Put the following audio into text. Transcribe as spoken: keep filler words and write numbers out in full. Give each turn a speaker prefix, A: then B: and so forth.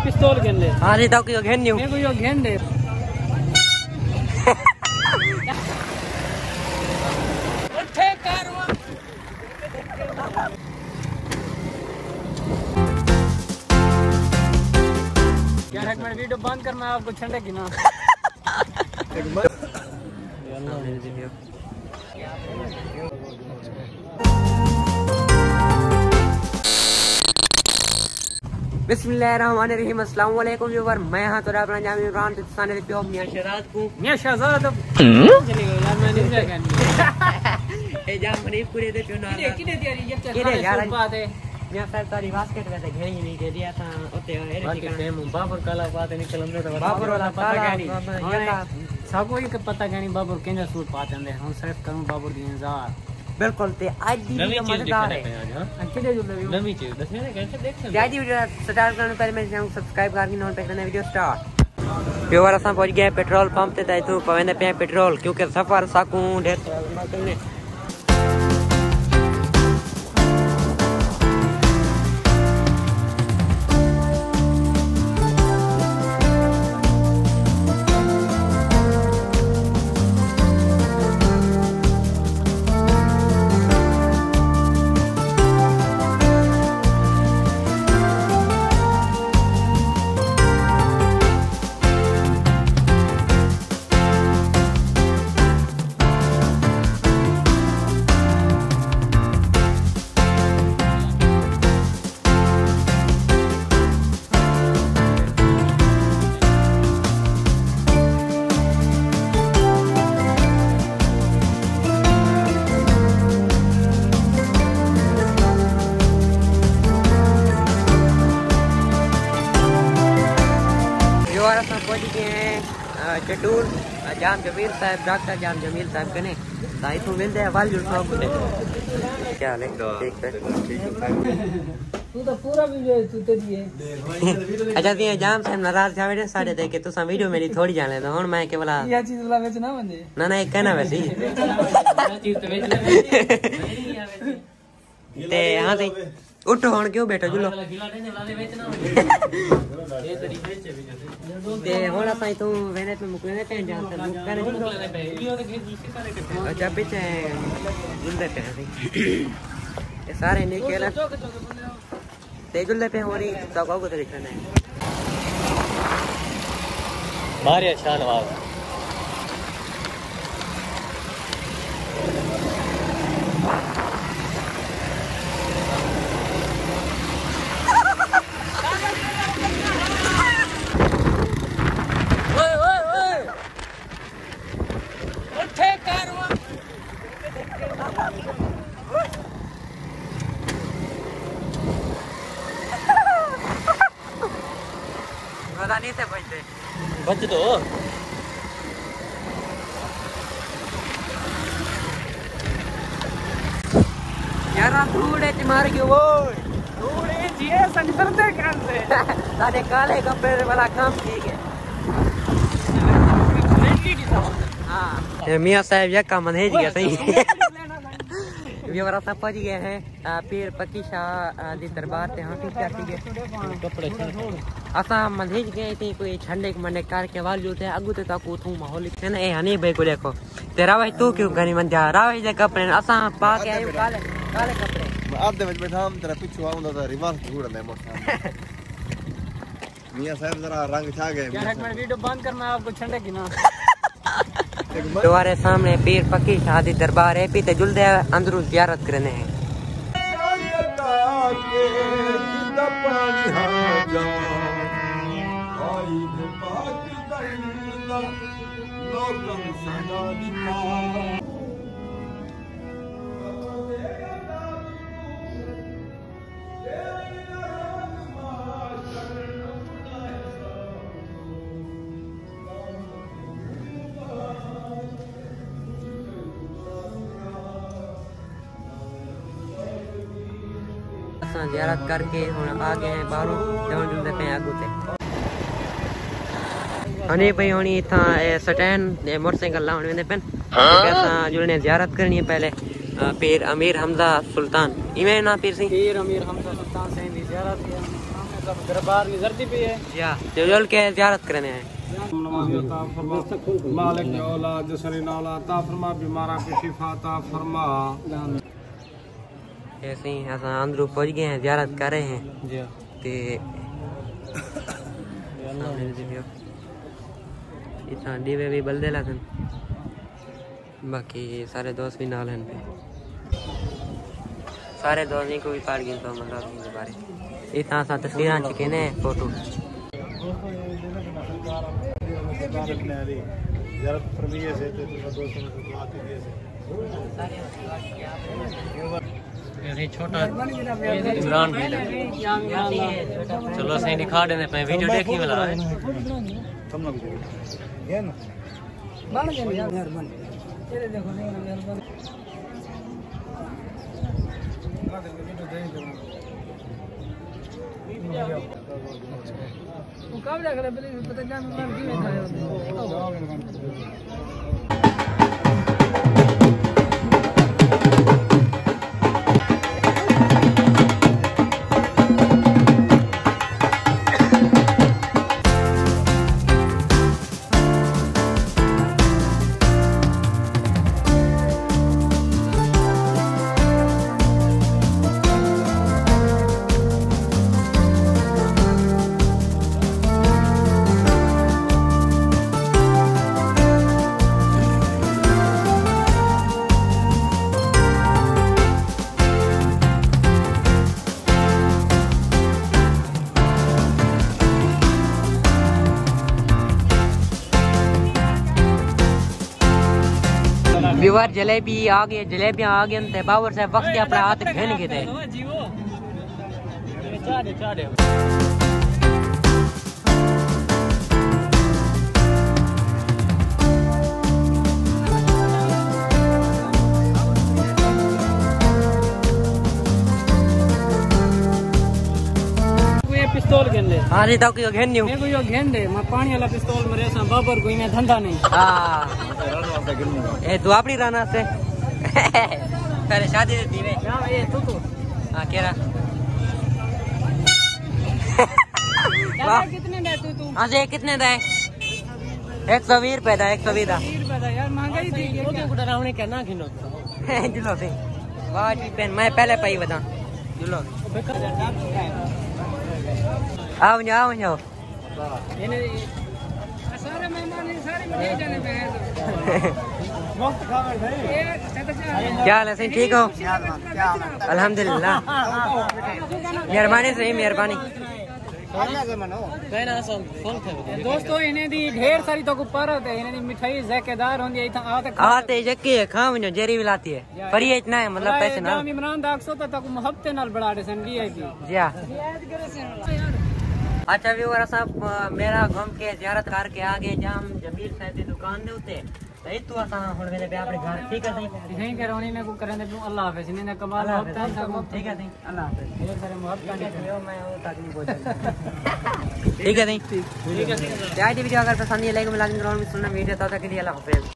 A: पिस्तौल घेन ले।
B: हाँ नहीं तो क्यों घेन नहीं
A: मेरे को यो घेन दे। उठे कारवा। यार एक मिनट वीडियो बंद कर, मैं आपको ठंडे की ना।
B: बिस्मिल्लाहिर्रहमानिर्रहीम, अस्सलाम वालेकुम व्यूअर। मैं हां तो अपना नाम इमरान तिस्ताने पे हो मियां शहजाद को
A: मियां शहजाद तो चली गई यार, मैं नहीं जागा
B: ए जान मरीब पूरे दे चुना
A: किने किने तैयारी ये क्या
B: किने यार
A: बात है।
B: मियां साहब तारी बास्केट में घेरी नहीं दे दिया था ओते है
A: बाकी टाइम बाबर काला बात निकल हमने तो
B: बाबर वाला
A: पता
B: काला
A: नहीं सब कोई के पता नहीं बाबर केंजा सूट पाते हैं। हम सिर्फ करूं बाबर दी इंतजार
B: बिल्कुल ते आज दी वीडियो मजेदार है।
A: किने जो नवी चीज दसने कैसे देख सकते
B: आज दी वीडियो स्टार्ट करने पहले मेरे चैनल को सब्सक्राइब करके नोट पे करना वीडियो स्टार्ट। व्यूअर असां पहुंच गए पेट्रोल पंप ते ताई तू पवेंदे पे पेट्रोल क्योंकि सफर साकू ढेर करने पहुंच गए हैं चटूर जाम जमील साहब, डॉक्टर जाम जमील साहब कने ताई तू मिलते हैं वाल जुड़ साहब क्या हाल है? ठीक है
A: तू तो पूरा वीडियो तू ते दिए।
B: अच्छा ती जाम साहब नाराज था बेटे साडे ते कि तुसा वीडियो मेरी थोड़ी जाने तो हुन मैं के बोला
A: ये चीज वाला बेच ना बंदे
B: ना ना एक कहना वैसे
A: चीज तो बेच ले
B: ते हां ते उठो हुन क्यों बैठो जुलो ते हुन असां तू वेने पे मुकने ते जान ते मुकने अच्छा पीछे जुलदे पे ये सारे ने केला ते जुलदे पे होरी तो को को देखना है
A: मारिया शाहनवाज
B: नहीं से बचते
A: बच दो
B: यार धूड़े च मार गयो वो
A: धूड़े जिए संतर ते कान से
B: साडे काले कपड़े वाला काम ठीक है। हां मियां साहब या काम नहीं गया सही व्यूअर असां पहुंच गए हैं पीर पक्की शाह दी दरबार ते हां ठीक करती गए
A: कपड़े
B: असां मंझेज गए थी कोई ठंडे मंडे कार के वाल जो थे अगु ते ताको थू माहौल है ना ए हनी भाई को देखो तेरा भाई तू क्यों गनी मन जा रावे जे कपड़े असां पा के आयो काले काले कपड़े
C: मैं आधे में बैठा हम तेरा पीछे आऊंगा तो रिवर्स घूर दे मोटर मियां साहब जरा रंग छा गए
A: यार एक मिनट वीडियो बंद कर, मैं आपको ठंडे की ना
B: तुम्हारे सामने पीर पक्की शाह दी दरबार है पीते जुलदे अंदरू जियारत करने हैं। जियारत करके हुन आ गए हैं बाहरों जवन जुलदे पे आगू ते हने भाई हुनी इथा स्टैंड मोटरसाइकिल लाउन वेंदे पेन असां जुलने जियारत करनी है पहले पीर अमीर हमजा सुल्तान इमे ना पीर सिंह
A: पीर अमीर हमजा सुल्तान से दी जियारत दरबार में जर्दी भी है
B: या जल के ज़ियारत करने हैं।
D: मालिक औलाद जसरी औलाद ता फरमा बीमारा की शिफा ता फरमा।
B: ऐसे ही असां अंदरू पहुंच गए हैं, ज़ियारत कर रहे हैं
A: जी
B: ते इतना दीवे भी बलदे लगन, बाकी सारे दोस्त भी नाल हैं पे, सारे दोस्त नहीं कोई पार गिन तो मतलब के बारे इतना सा तस्वीरां चुके ने फोटो
A: छोटा इमरान भी चलो सही दिखा देने पे वीडियो देखी वाला है।
B: व्यूअर जलेबी आ गए, जलेबियां आ गए ते बाबर साहब वक्त अपना हाथ घेन के थे।
A: पिस्तौल गेंदे
B: हाँ जी तो क्यों घेन
A: मैं को यो गेंदे मैं पानी वाला पिस्तौल मेरे सा बाबर कोई में धंधा नहीं।
B: हाँ ए तू अपनी राना से पहले शादी थी वे
A: हां ये तू तू
B: हाँ केरा
A: कितने दे तू तू
B: हाँ जी कितने दा एक सौ बीस रुपए दा एक सौ बीस दा
A: यार महंगाई थी वो तो डरावने कहना खिनो
B: जुलो से वाह जी पेन मैं पहले पाई बता जुलो आओ जाओ जाओ
A: सारे मेहमान सारे ले जाने पे वक्त खावर भाई
B: क्या हाल है सही ठीक हो अल्हम्दुलिल्लाह मेहरबानी सही मेहरबानी
A: दोस्तों इन्हें दी ढेर सारी तो पारा थे इन्हें दी मिठाई जायकेदार होंदी है इथा आते
B: आते जक्के खा वनो जेरी मिलाती है पर ये इतना है मतलब पैसे ना
A: इमरान दाग सो तक मोहब्बत नाल बड़ा दे सन वीआईपी
B: जी अच्छा व्यूअर साहब मेरा घूम के ज़ियारत करके आ गए जाम जमीर साहब की दुकान दे उते सही तू असा हुन वेले पे अपने घर ठीक है सही
A: नहीं करवानी ने को करने दे अल्लाह हाफिज ने कमाल होता है सब
B: ठीक है सही
A: अल्लाह हाफिज ढेर सारे मोहब्बत का
B: मैं वो तक नहीं पहुंच ठीक है सही ठीक है सही आज वीडियो अगर पसंद आई लाइक मिला देना और सुनना वीडियो तब तक के लिए अल्लाह हाफिज।